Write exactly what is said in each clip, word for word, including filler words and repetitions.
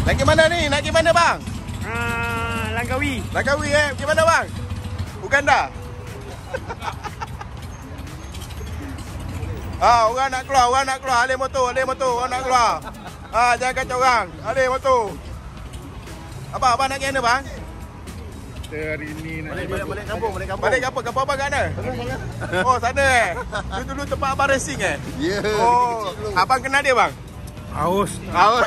Nak pergi mana ni? Nak pergi mana bang? Ah, Langkawi. Langkawi eh? Pergi mana bang? Uganda? Ah, orang nak keluar, orang nak keluar. Alih motor, alih motor, orang nak keluar. Ah, jangan kacau orang. Alih motor. Abang, abang nak pergi mana bang? Hari ini nak balik, balik, balik kampung, balik kampung. Balik kampung, kampung abang kat mana? Oh, sana eh. Itu dulu tempat abang racing eh? Ya. Yeah, oh, abang kenal dia bang? Aus. Aus.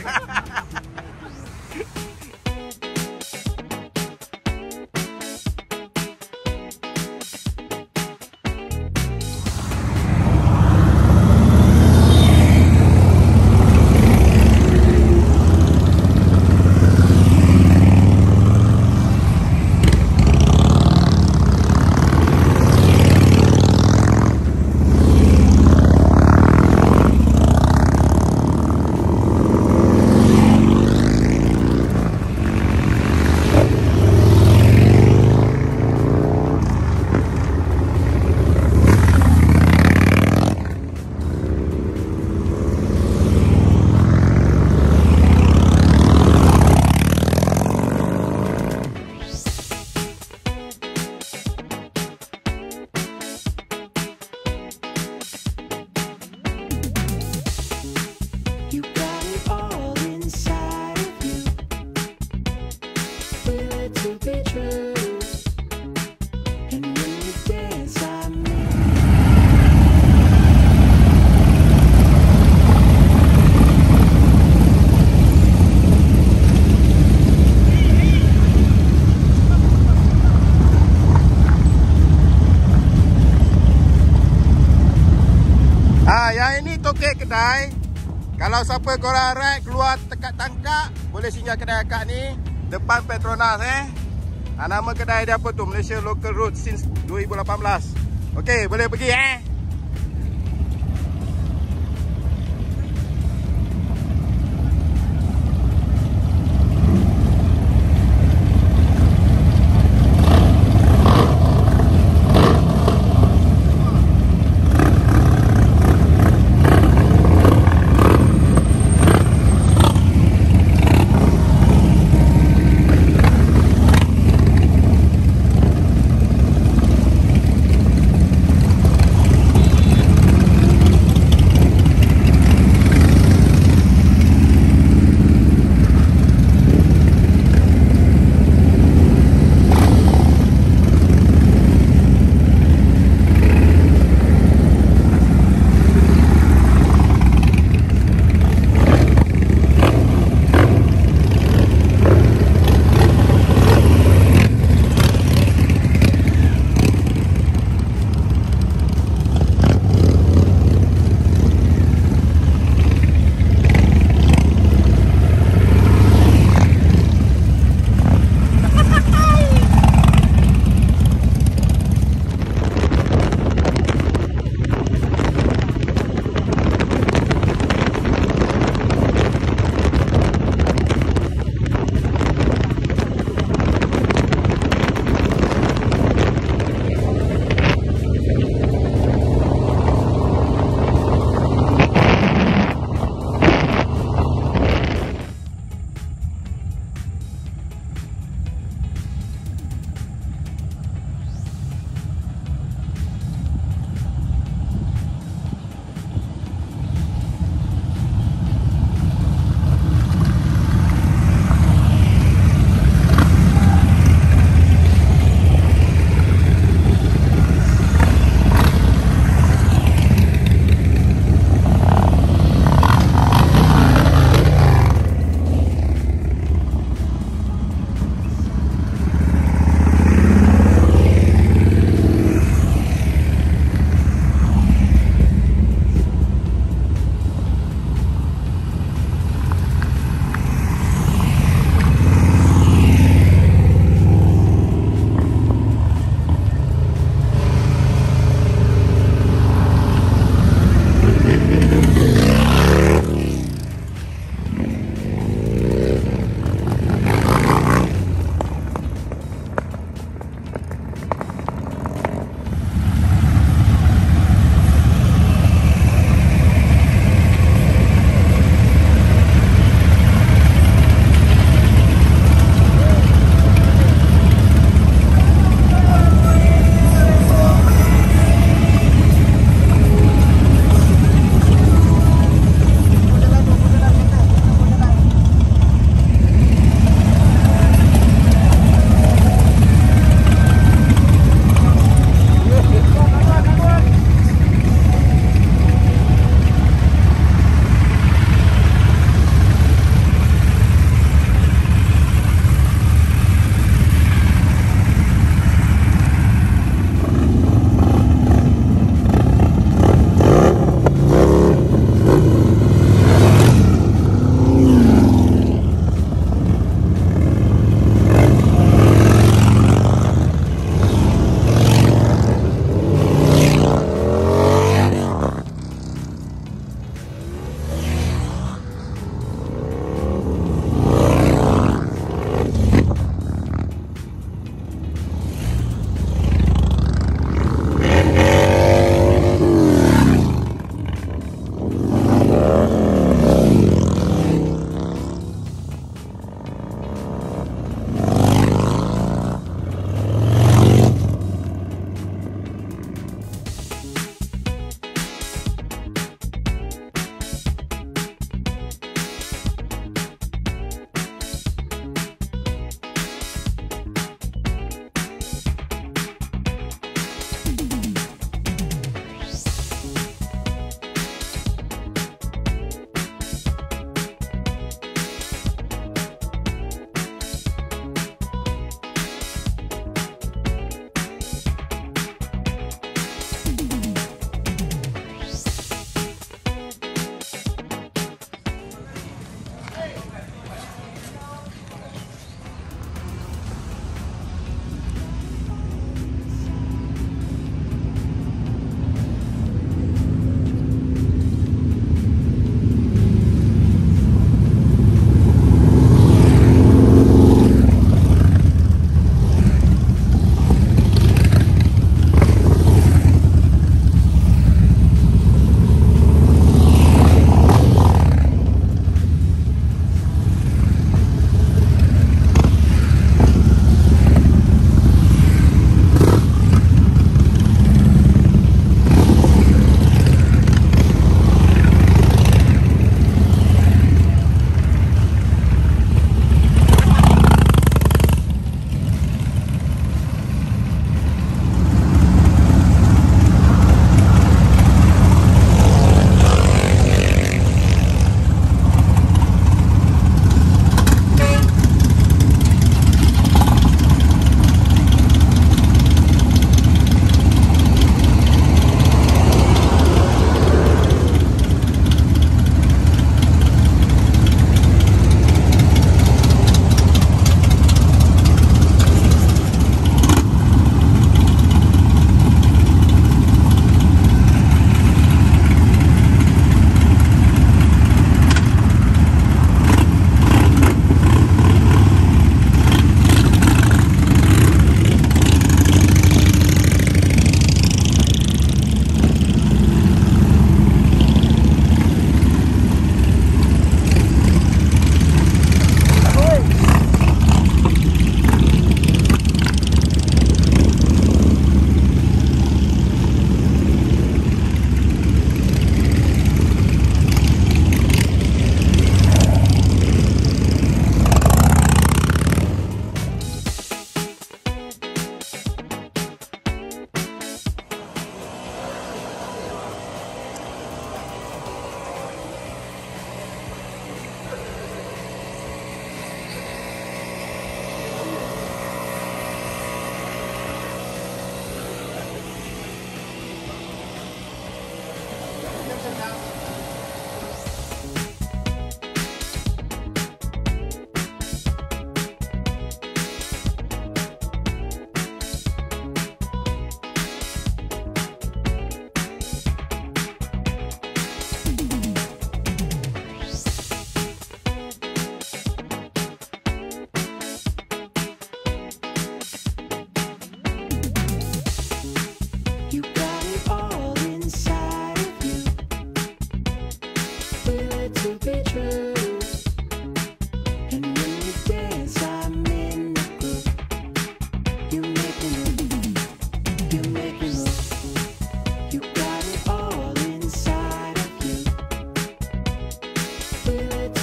Tokek kedai. Kalau siapa korang ride keluar dekat Tangkak, boleh singgah kedai akak ni depan Petronas eh. Ha, nama kedai dia apa tu? Malaysia Local Road since dua ribu lapan belas. Okey, boleh pergi eh.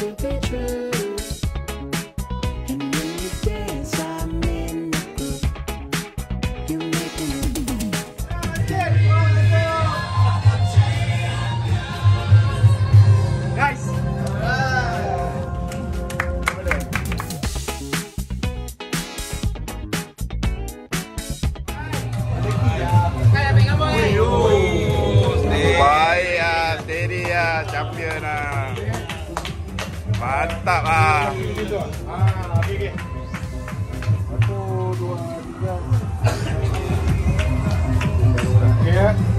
to be true. And when you dance, I'm in the groove. You make me Guys. Baik ah, steady ah, champion ah. Mantap ah. Ya.